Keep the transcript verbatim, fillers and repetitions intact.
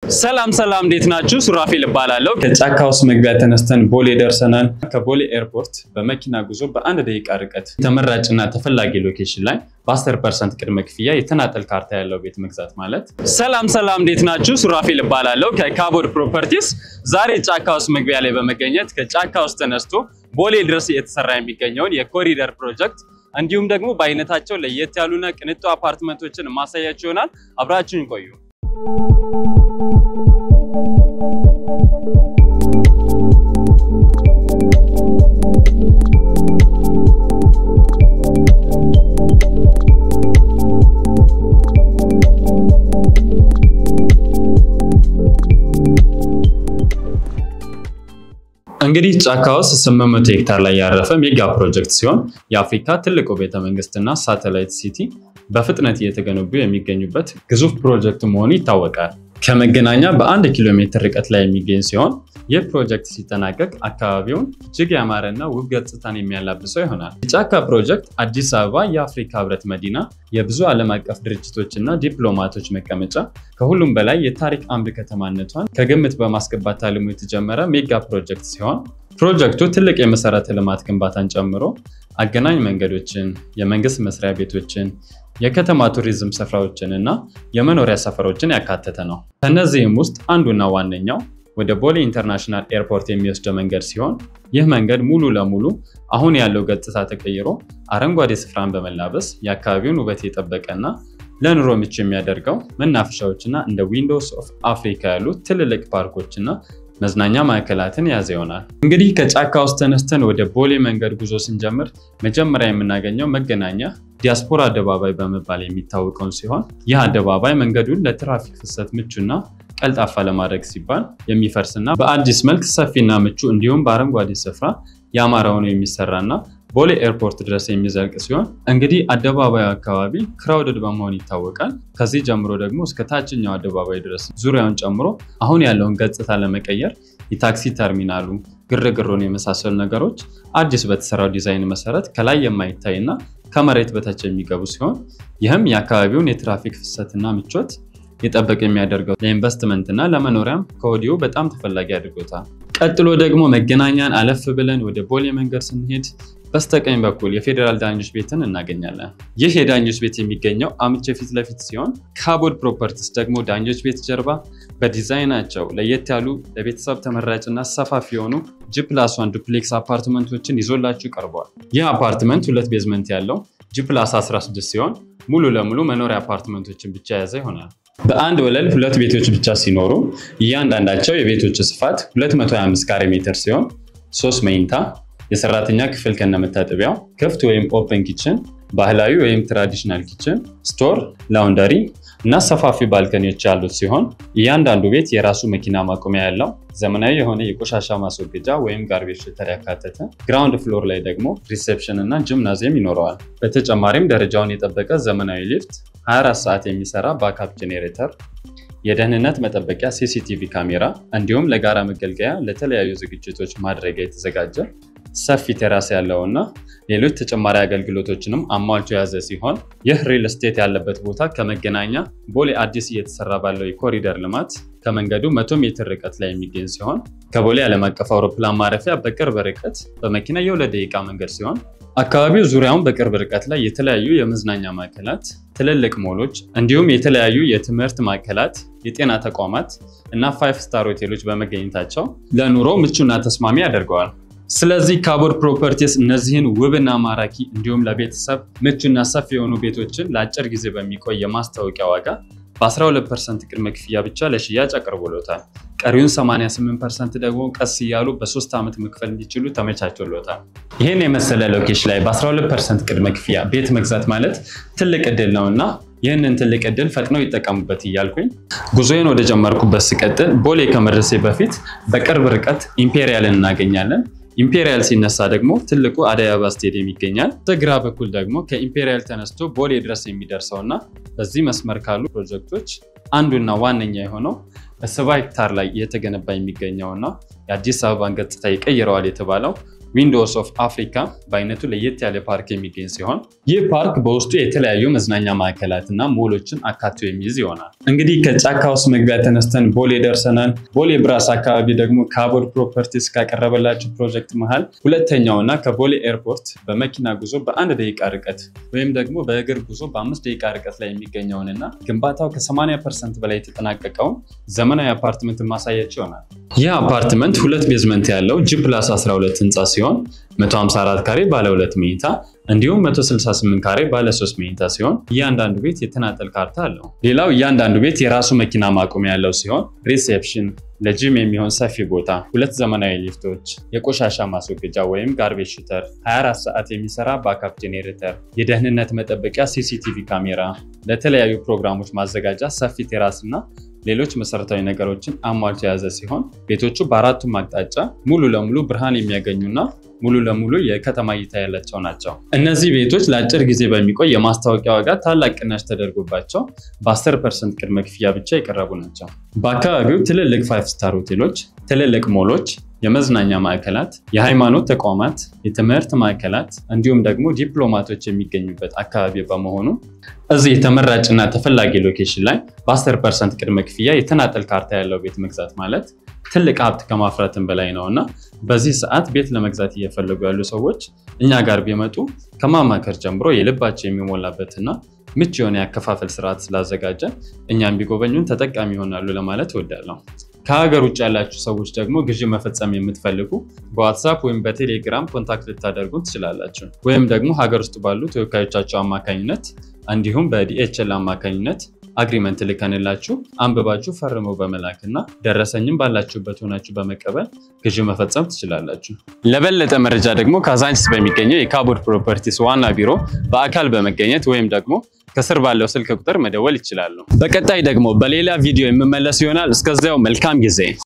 ሰላም ሰላም እንዴት ናችሁ? ሱራፌል እባላለሁ። ከጫካ ውስጥ መግቢያ ተነስተን ቦሌ ደርሰናል። ከቦሌ ኤርፖርት በመኪና ጉዞ በአንድ ደቂቃ ርቀት ተመራጭና ተፈላጊ ሎኬሽን ላይ በ10 ፐርሰንት ቅድመ ክፍያ የተናጠል ካርታ ያለው ቤት መግዛት ማለት። ሰላም ሰላም እንዴት ናችሁ? ሱራፌል እባላለሁ ከካቦድ ፕሮፐርቲስ። ዛሬ ጫካ ውስጥ መግቢያ ላይ በመገኘት ከጫካ ውስጥ ተነስቶ ቦሌ ድረስ የተሰራ የሚገኘውን የኮሪደር ፕሮጀክት እንዲሁም ደግሞ በአይነታቸው ለየት ያሉና ቅንጡ አፓርትመንቶችን ማሳያችሁ ይሆናል። አብራችሁን ቆዩ። እንግዲህ ጫካ ውስጥ ስምንት መቶ ሄክታር ላይ ያረፈ ሜጋ ፕሮጀክት ሲሆን የአፍሪካ ትልቁ ቤተ መንግስትና ሳተላይት ሲቲ በፍጥነት እየተገነቡ የሚገኙበት ግዙፍ ፕሮጀክት መሆኑ ይታወቃል። ከመገናኛ በአንድ ኪሎ ሜትር ርቀት ላይ የሚገኝ ሲሆን ይህ ፕሮጀክት ሲጠናቀቅ አካባቢውን እጅግ ያማረና ውብ ገጽታን የሚያላብሰው ይሆናል። የጫካ ፕሮጀክት አዲስ አበባ የአፍሪካ ህብረት መዲና፣ የብዙ ዓለም አቀፍ ድርጅቶችና ዲፕሎማቶች መቀመጫ፣ ከሁሉም በላይ የታሪክ አምድ ከተማነቷን ከግምት በማስገባት ታልሞ የተጀመረ ሜጋ ፕሮጀክት ሲሆን ፕሮጀክቱ ትልቅ የመሰረተ ልማት ግንባታን ጨምሮ አገናኝ መንገዶችን፣ የመንግስት መስሪያ ቤቶችን፣ የከተማ ቱሪዝም ስፍራዎችን እና የመኖሪያ ሰፈሮችን ያካተተ ነው። ከነዚህም ውስጥ አንዱና ዋነኛው ወደ ቦሌ ኢንተርናሽናል ኤርፖርት የሚወስደው መንገድ ሲሆን ይህ መንገድ ሙሉ ለሙሉ አሁን ያለው ገጽታ ተቀይሮ አረንጓዴ ስፍራን በመላበስ የአካባቢውን ውበት የጠበቀና ለኑሮ ምቹ የሚያደርገው መናፈሻዎችና እንደ ዊንዶውስ ኦፍ አፍሪካ ያሉ ትልልቅ ፓርኮችና መዝናኛ ማዕከላትን ያዘ ይሆናል። እንግዲህ ከጫካ ውስጥ ተነስተን ወደ ቦሌ መንገድ ጉዞ ስንጀምር መጀመሪያ የምናገኘው መገናኛ ዲያስፖራ አደባባይ በመባል የሚታወቀው ሲሆን ይህ አደባባይ መንገዱን ለትራፊክ ፍሰት ምቹና ቀልጣፋ ለማድረግ ሲባል የሚፈርስና በአዲስ መልክ ሰፊና ምቹ እንዲሁም በአረንጓዴ ስፍራ ያማረውን የሚሰራና ቦሌ ኤርፖርት ድረስ የሚዘልቅ ሲሆን እንግዲህ አደባባዩ አካባቢ ክራውድድ በመሆን ይታወቃል። ከዚህ ጀምሮ ደግሞ እስከ ታችኛው አደባባይ ድረስ ዙሪያውን ጨምሮ አሁን ያለውን ገጽታ ለመቀየር የታክሲ ተርሚናሉ፣ ግርግሩን የመሳሰሉ ነገሮች አዲስ በተሰራው ዲዛይን መሰረት ከላይ የማይታይና ከመሬት በታች የሚገቡ ሲሆን ይህም የአካባቢውን የትራፊክ ፍሰትና ምቾት የጠበቀ የሚያደርገው ለኢንቨስትመንትና ለመኖሪያም ከወዲሁ በጣም ተፈላጊ አድርጎታል። ቀጥሎ ደግሞ መገናኛን አለፍ ብለን ወደ ቦሌ መንገድ ስንሄድ በስተቀኝ በኩል የፌደራል ዳኞች ቤትን እናገኛለን። ይህ የዳኞች ቤት የሚገኘው አምቼ ፊት ለፊት ሲሆን ካቦድ ፕሮፐርቲስ ደግሞ ዳኞች ቤት ጀርባ በዲዛይናቸው ለየት ያሉ ለቤተሰብ ተመራጭና ሰፋፊ የሆኑ ጂ ፕላስ ዋን ዱፕሌክስ አፓርትመንቶችን ይዞላችሁ ቀርበዋል። ይህ አፓርትመንት ሁለት ቤዝመንት ያለው ጂ ፕላስ አስራ ስድስት ሲሆን ሙሉ ለሙሉ መኖሪያ አፓርትመንቶችን ብቻ የያዘ ይሆናል። በአንድ ወለል ሁለት ቤቶች ብቻ ሲኖሩ እያንዳንዳቸው የቤቶች ስፋት ሁለት መቶ ሃያ አምስት ካሬ ሜትር ሲሆን ሶስት መኝታ፣ የሰራተኛ ክፍል ከነመታጠቢያው፣ ክፍት ወይም ኦፕን ኪችን፣ ባህላዊ ወይም ትራዲሽናል ኪችን፣ ስቶር፣ ላውንደሪ እና ሰፋፊ ባልከኒዎች ያሉት ሲሆን እያንዳንዱ ቤት የራሱ መኪና ማቆሚያ ያለው ዘመናዊ የሆነ የቆሻሻ ማስወገጃ ወይም ጋርቤጅ ፊልተር ያካተተ፣ ግራውንድ ፍሎር ላይ ደግሞ ሪሴፕሽን እና ጂምናዚየም ይኖረዋል። በተጨማሪም ደረጃውን የጠበቀ ዘመናዊ ሊፍት፣ ሃያ አራት ሰዓት የሚሰራ ባክአፕ ጄኔሬተር፣ የደህንነት መጠበቂያ ሲሲቲቪ ካሜራ እንዲሁም ለጋራ መገልገያ ለተለያዩ ዝግጅቶች ማድረጊያ የተዘጋጀ ሰፊ ቴራስ ያለውና ሌሎች ተጨማሪ አገልግሎቶችንም አሟልቶ ያዘ ሲሆን ይህ ሪል ስቴት ያለበት ቦታ ከመገናኛ ቦሌ አዲስ እየተሰራ ባለው የኮሪደር ልማት ከመንገዱ መቶ ሜትር ርቀት ላይ የሚገኝ ሲሆን ከቦሌ ዓለም አቀፍ አውሮፕላን ማረፊያ በቅርብ ርቀት በመኪና የሁለት ደቂቃ መንገድ ሲሆን አካባቢው ዙሪያውን በቅርብ ርቀት ላይ የተለያዩ የመዝናኛ ማዕከላት፣ ትልልቅ ሞሎች እንዲሁም የተለያዩ የትምህርት ማዕከላት፣ የጤና ተቋማት እና ፋይቭ ስታር ሆቴሎች በመገኘታቸው ለኑሮ ምቹና ተስማሚ ያደርገዋል። ስለዚህ ካቦድ ፕሮፐርቲስ እነዚህን ውብና ማራኪ እንዲሁም ለቤተሰብ ምቹና ሰፊ የሆኑ ቤቶችን ለአጭር ጊዜ በሚቆይ የማስታወቂያ ዋጋ በ12 ፐርሰንት ቅድመ ክፍያ ብቻ ለሽያጭ አቅርቦሎታል። ቀሪውን ሰማንያ ስምንት ፐርሰንት ደግሞ ቀስ እያሉ በሶስት ዓመት መክፈል እንዲችሉ ተመቻችሎታል። ይህን የመሰለ ሎኬሽን ላይ በ12 ፐርሰንት ቅድመ ክፍያ ቤት መግዛት ማለት ትልቅ እድል ነውና ይህንን ትልቅ እድል ፈጥነው ይጠቀሙበት እያልኩኝ ጉዞዬን ወደ ጀመርኩበት ስቀጥል ቦሌ ከመድረሴ በፊት በቅርብ ርቀት ኢምፔሪያልን እናገኛለን። ኢምፔሪያል ሲነሳ ደግሞ ትልቁ አደይ አበባ ስቴዲየም ይገኛል። በግራ በኩል ደግሞ ከኢምፔሪያል ተነስቶ ቦሌ ድረስ የሚደርሰውና በዚህ መስመር ካሉ ፕሮጀክቶች አንዱና ዋነኛ የሆነው በሰባ ሄክታር ላይ እየተገነባ የሚገኘውና የአዲስ አበባን ገጽታ ይቀይረዋል የተባለው ዊንዶውስ ኦፍ አፍሪካ በአይነቱ ለየት ያለ ፓርክ የሚገኝ ሲሆን ይህ ፓርክ በውስጡ የተለያዩ መዝናኛ ማዕከላትና ሞሎችን አካቶ የሚይዝ ይሆናል። እንግዲህ ከጫካ ውስጥ መግቢያ ተነስተን ቦሌ ደርሰናል። ቦሌ ብራስ አካባቢ ደግሞ ካቦድ ፕሮፐርቲስ ካቀረበላቸው ፕሮጀክት መሃል ሁለተኛውና ከቦሌ ኤርፖርት በመኪና ጉዞ በአንድ ደቂቃ ርቀት ወይም ደግሞ በእግር ጉዞ በአምስት ደቂቃ ርቀት ላይ የሚገኘውንና ግንባታው ከ80 ፐርሰንት በላይ የተጠናቀቀውን ዘመናዊ አፓርትመንት ማሳያቸው ይሆናል። ይህ አፓርትመንት ሁለት ቤዝመንት ያለው ጂ ፕላስ አስራ ሁለት ህንፃ ሲሆን መቶ ሃምሳ አራት ካሬ ባለ ሁለት መኝታ እንዲሁም መቶ ስልሳ ስምንት ካሬ ባለ ሶስት መኝታ ሲሆን እያንዳንዱ ቤት የተናጠል ካርታ አለው። ሌላው እያንዳንዱ ቤት የራሱ መኪና ማቆሚያ ያለው ሲሆን ሪሴፕሽን፣ ለጂም የሚሆን ሰፊ ቦታ፣ ሁለት ዘመናዊ ሊፍቶች፣ የቆሻሻ ማስወገጃ ወይም ጋርቤጅ ሹተር፣ ሀያ አራት ሰዓት የሚሰራ ባካፕ ጄኔሬተር፣ የደህንነት መጠበቂያ ሲሲቲቪ ካሜራ፣ ለተለያዩ ፕሮግራሞች ማዘጋጃ ሰፊ ቴራስ እና ሌሎች መሰረታዊ ነገሮችን አሟልቶ የያዘ ሲሆን ቤቶቹ በአራቱም አቅጣጫ ሙሉ ለሙሉ ብርሃን የሚያገኙና ሙሉ ለሙሉ የከተማ እይታ ያላቸው ናቸው። እነዚህ ቤቶች ለአጭር ጊዜ በሚቆይ የማስታወቂያ ዋጋ ታላቅ ቅናሽ ተደርጎባቸው በ10 ፐርሰንት ቅድመ ክፍያ ብቻ የቀረቡ ናቸው። በአካባቢው ትልልቅ ፋይቭ ስታር ሆቴሎች፣ ትልልቅ ሞሎች፣ የመዝናኛ ማዕከላት፣ የሃይማኖት ተቋማት፣ የትምህርት ማዕከላት እንዲሁም ደግሞ ዲፕሎማቶች የሚገኙበት አካባቢ በመሆኑ እዚህ ተመራጭና ተፈላጊ ሎኬሽን ላይ በ10 ፐርሰንት ቅድመ ክፍያ የተናጠል ካርታ ያለው ቤት መግዛት ማለት ትልቅ ሀብት ከማፍራትም በላይ ነውና በዚህ ሰዓት ቤት ለመግዛት እየፈለጉ ያሉ ሰዎች እኛ ጋር ቢመጡ ከማማከር ጀምሮ የልባቸው የሚሞላበትና ምቹ የሆነ ያከፋፈል ስርዓት ስላዘጋጀ እኛም ቢጎበኙን ተጠቃሚ ይሆናሉ ለማለት እወዳለሁ። ከሀገር ውጭ ያላችሁ ሰዎች ደግሞ ግዢ መፈጸም የምትፈልጉ በዋትስአፕ ወይም በቴሌግራም ኮንታክት ልታደርጉን ትችላላችሁ። ወይም ደግሞ ሀገር ውስጥ ባሉ ተወካዮቻቸው አማካኝነት እንዲሁም በዲኤችኤል አማካኝነት አግሪመንት ልከንላችሁ አንብባችሁ ፈርመው በመላክና ደረሰኝም ባላችሁበት ሆናችሁ በመቀበል ግዢ መፈጸም ትችላላችሁ። ለበለጠ መረጃ ደግሞ ካዛንቺስ በሚገኘው የካቦድ ፕሮፐርቲስ ዋና ቢሮ በአካል በመገኘት ወይም ደግሞ ከስር ባለው ስልክ ቁጥር መደወል ይችላሉ። በቀጣይ ደግሞ በሌላ ቪዲዮ የምመለስ ይሆናል። እስከዚያው መልካም ጊዜ